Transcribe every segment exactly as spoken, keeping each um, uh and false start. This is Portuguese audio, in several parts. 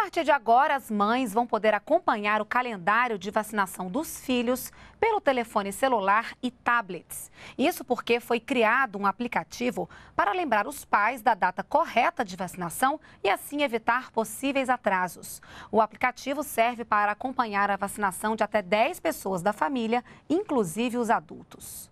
partir de agora, as mães vão poder acompanhar o calendário de vacinação dos filhos pelo telefone celular e tablets. Isso porque foi criado um aplicativo para lembrar os pais da data correta de vacinação e assim evitar possíveis atrasos. O aplicativo serve para acompanhar a vacinação de até dez pessoas da família, inclusive os adultos.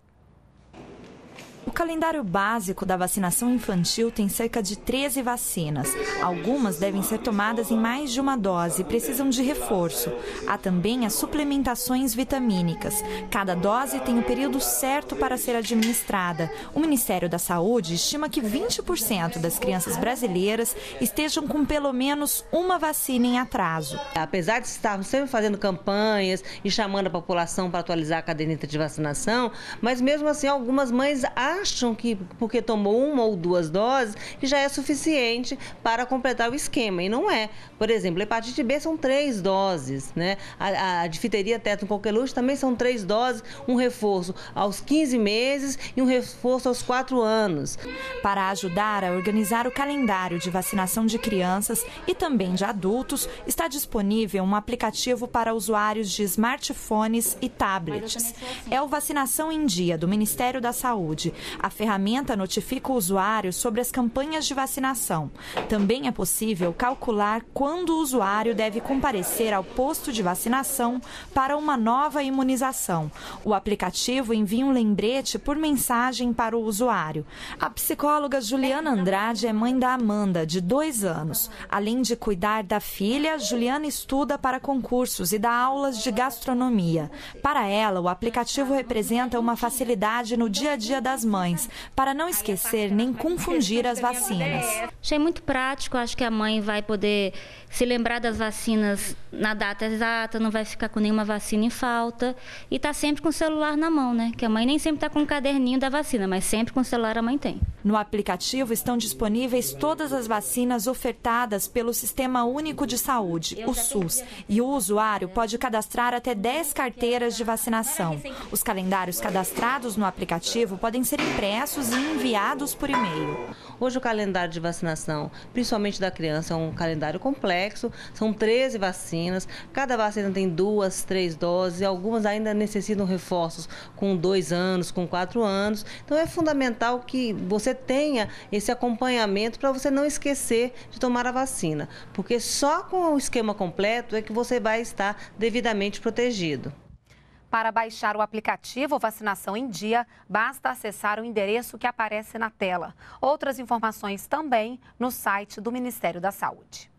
O calendário básico da vacinação infantil tem cerca de treze vacinas. Algumas devem ser tomadas em mais de uma dose e precisam de reforço. Há também as suplementações vitamínicas. Cada dose tem o período certo para ser administrada. O Ministério da Saúde estima que vinte por cento das crianças brasileiras estejam com pelo menos uma vacina em atraso. Apesar de estarmos sempre fazendo campanhas e chamando a população para atualizar a caderneta de vacinação, mas mesmo assim algumas mães acham que porque tomou uma ou duas doses que já é suficiente para completar o esquema, e não é. Por exemplo, a hepatite B são três doses, né? A, a difteria, tétano, coqueluche também são três doses, um reforço aos quinze meses e um reforço aos quatro anos. Para ajudar a organizar o calendário de vacinação de crianças e também de adultos, está disponível um aplicativo para usuários de smartphones e tablets. É o Vacinação em Dia, do Ministério da Saúde. A ferramenta notifica o usuário sobre as campanhas de vacinação. Também é possível calcular quando o usuário deve comparecer ao posto de vacinação para uma nova imunização. O aplicativo envia um lembrete por mensagem para o usuário. A psicóloga Juliana Andrade é mãe da Amanda, de dois anos. Além de cuidar da filha, Juliana estuda para concursos e dá aulas de gastronomia. Para ela, o aplicativo representa uma facilidade no dia a dia das mães, para não esquecer nem confundir as vacinas. Achei muito prático, acho que a mãe vai poder se lembrar das vacinas na data exata, não vai ficar com nenhuma vacina em falta e está sempre com o celular na mão, né? Que a mãe nem sempre está com o caderninho da vacina, mas sempre com o celular a mãe tem. No aplicativo estão disponíveis todas as vacinas ofertadas pelo Sistema Único de Saúde, o SUS, e o usuário pode cadastrar até dez carteiras de vacinação. Os calendários cadastrados no aplicativo podem ser impressos e enviados por e-mail. Hoje o calendário de vacinação, principalmente da criança, é um calendário complexo, são treze vacinas, cada vacina tem duas, três doses, e algumas ainda necessitam reforços com dois anos, com quatro anos. Então é fundamental que você tenha esse acompanhamento para você não esquecer de tomar a vacina, porque só com o esquema completo é que você vai estar devidamente protegido. Para baixar o aplicativo Vacinação em Dia, basta acessar o endereço que aparece na tela. Outras informações também no site do Ministério da Saúde.